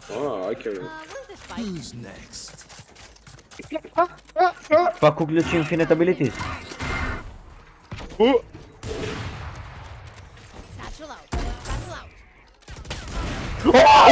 Oh, I can. Where's this fight? Who's next? Fuck with glitch infinite abilities. Oh. Satchel out. Satchel out.